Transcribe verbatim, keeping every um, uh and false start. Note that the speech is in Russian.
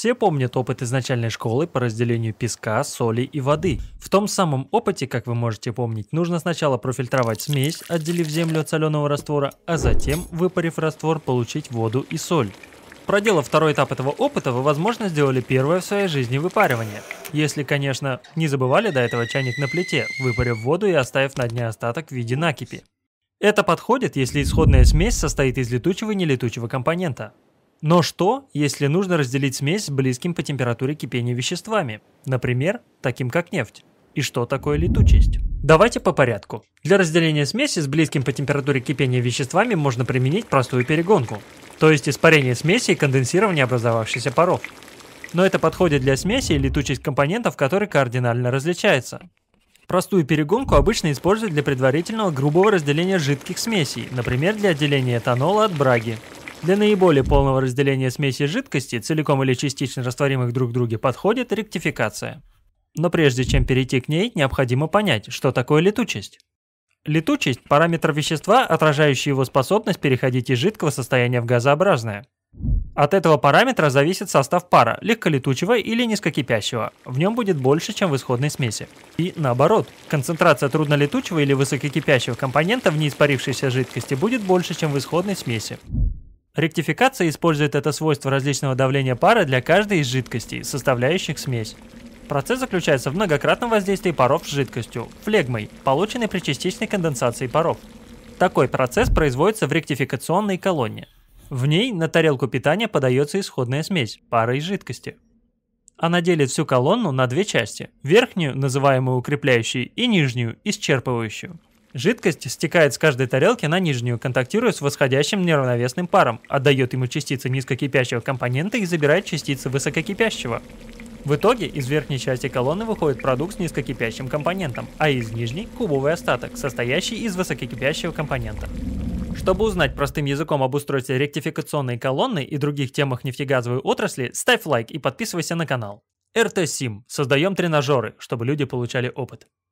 Все помнят опыт из начальной школы по разделению песка, соли и воды. В том самом опыте, как вы можете помнить, нужно сначала профильтровать смесь, отделив землю от соленого раствора, а затем, выпарив раствор, получить воду и соль. Проделав второй этап этого опыта, вы, возможно, сделали первое в своей жизни выпаривание. Если, конечно, не забывали до этого чайник на плите, выпарив воду и оставив на дне остаток в виде накипи. Это подходит, если исходная смесь состоит из летучего и нелетучего компонента. Но что, если нужно разделить смесь с близким по температуре кипения веществами, например, таким как нефть? И что такое летучесть? Давайте по порядку. Для разделения смеси с близким по температуре кипения веществами можно применить простую перегонку, то есть испарение смеси и конденсирование образовавшихся паров. Но это подходит для смеси и летучесть компонентов, которые кардинально различаются. Простую перегонку обычно используют для предварительного грубого разделения жидких смесей, например, для отделения этанола от браги. Для наиболее полного разделения смеси жидкости, целиком или частично растворимых друг в друге, подходит ректификация. Но прежде чем перейти к ней, необходимо понять, что такое летучесть. Летучесть – параметр вещества, отражающий его способность переходить из жидкого состояния в газообразное. От этого параметра зависит состав пара, легколетучего или низкокипящего. В нем будет больше, чем в исходной смеси. И наоборот, концентрация труднолетучего или высококипящего компонента в неиспарившейся жидкости будет больше, чем в исходной смеси. Ректификация использует это свойство различного давления пара для каждой из жидкостей, составляющих смесь. Процесс заключается в многократном воздействии паров с жидкостью, флегмой, полученной при частичной конденсации паров. Такой процесс производится в ректификационной колонне. В ней на тарелку питания подается исходная смесь, пара из жидкости. Она делит всю колонну на две части, верхнюю, называемую укрепляющей, и нижнюю, исчерпывающую. Жидкость стекает с каждой тарелки на нижнюю, контактируя с восходящим неравновесным паром, отдает ему частицы низкокипящего компонента и забирает частицы высококипящего. В итоге из верхней части колонны выходит продукт с низкокипящим компонентом, а из нижней – кубовый остаток, состоящий из высококипящего компонента. Чтобы узнать простым языком об устройстве ректификационной колонны и других темах нефтегазовой отрасли, ставь лайк и подписывайся на канал. эр тэ Сим. Создаем тренажеры, чтобы люди получали опыт.